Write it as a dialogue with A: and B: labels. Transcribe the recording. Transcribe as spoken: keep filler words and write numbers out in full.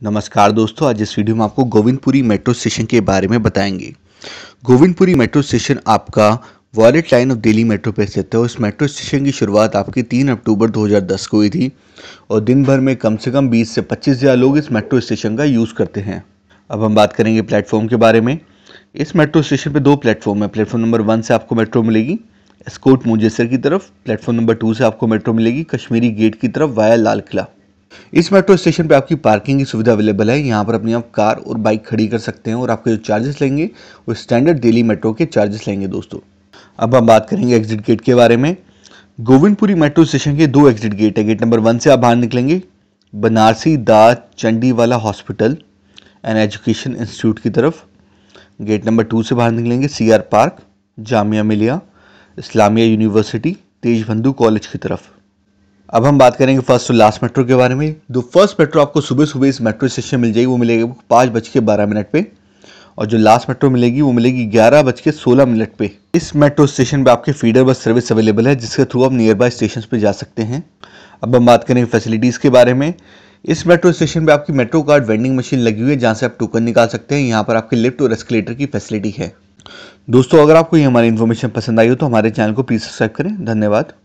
A: नमस्कार दोस्तों, आज इस वीडियो में आपको गोविंद पुरी मेट्रो स्टेशन के बारे में बताएंगे। गोविंद पुरी मेट्रो स्टेशन आपका violet line of Delhi metro पे स्थित है और इस मेट्रो स्टेशन की शुरुआत आपकी तीन अक्टूबर दो हज़ार दस को हुई थी और दिन भर में कम से कम बीस से पच्चीस हज़ार लोग इस मेट्रो स्टेशन का यूज़ करते हैं। अब हम बात करेंगे प्लेटफॉर्म के बारे में। इस मेट्रो स्टेशन पर दो प्लेटफॉर्म है। प्लेटफॉर्म नंबर वन से आपको मेट्रो मिलेगी एस्कॉर्ट मुजेसर की तरफ। प्लेटफॉर्म नंबर टू से आपको मेट्रो मिलेगी कश्मीरी गेट की तरफ वाया लाल किला। इस मेट्रो स्टेशन पे आपकी पार्किंग की सुविधा अवेलेबल है। यहाँ पर अपनी आप कार और बाइक खड़ी कर सकते हैं और आपके जो चार्जेस लेंगे वो स्टैंडर्ड दिल्ली मेट्रो के चार्जेस लेंगे दोस्तों। अब हम बात करेंगे एग्जिट गेट के बारे में। गोविंदपुरी मेट्रो स्टेशन के दो एग्जिट गेट है। गेट नंबर वन से आप बाहर निकलेंगे Banarasi Das Chandiwala hospital and education institute की तरफ। गेट नंबर टू से बाहर निकलेंगे C R park, Jamia Millia Islamia university, तेज बंधु कॉलेज की तरफ। अब हम बात करेंगे फर्स्ट और लास्ट मेट्रो के बारे में। जो फर्स्ट मेट्रो आपको सुबह सुबह इस मेट्रो स्टेशन मिल जाएगी वो मिलेगी पाँच बज के बारह मिनट पे और जो लास्ट मेट्रो मिलेगी वो मिलेगी ग्यारह बज के सोलह मिनट पे। इस मेट्रो स्टेशन पे आपके फीडर बस सर्विस अवेलेबल है जिसके थ्रू आप नियर बाय स्टेशन पे जा सकते हैं। अब हम बात करेंगे फैसिलिटीज़ के बारे में। इस मेट्रो स्टेशन पे आपकी मेट्रो कार्ड वेंडिंग मशीन लगी हुई है जहाँ से आप टोकन निकाल सकते हैं। यहाँ पर आपके लिफ्ट और एस्केलेटर की फैसिलिटी है। दोस्तों, अगर आपको ये हमारी इन्फॉर्मेशन पसंद आई हो तो हमारे चैनल को प्लीज़ सब्सक्राइब करें। धन्यवाद।